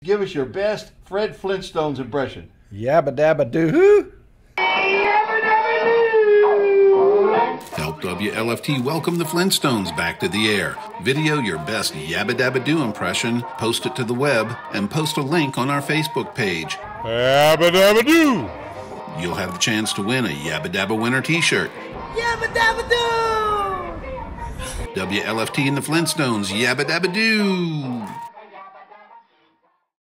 Give us your best Fred Flintstone's impression. Yabba dabba doo-hoo. Help WLFT welcome the Flintstones back to the air. Video your best Yabba Dabba Doo impression, post it to the web, and post a link on our Facebook page. Yabba dabba doo. You'll have the chance to win a Yabba Dabba winner t-shirt. Yabba dabba doo! WLFT and the Flintstones, Yabba Dabba Doo!